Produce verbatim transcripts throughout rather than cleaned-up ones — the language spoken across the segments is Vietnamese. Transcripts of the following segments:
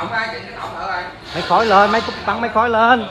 nọng ơi, chỉnh cái nọng thử ơi. Mấy khói lên, mấy cục bắn mấy khói lên.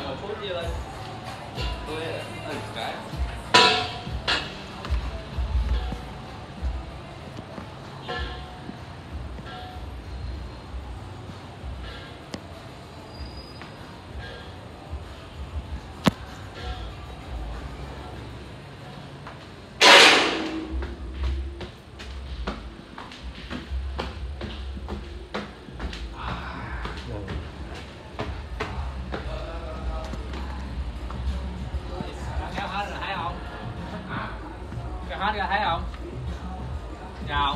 Hết ra thấy không? Chào.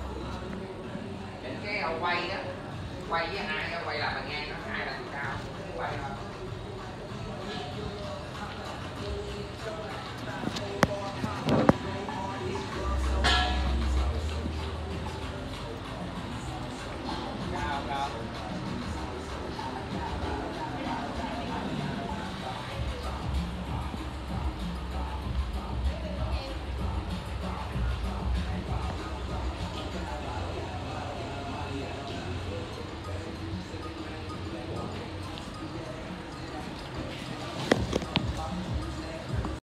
Cái quay á, quay với hai quay là bằng ngang, nó hai là cao, quay thôi.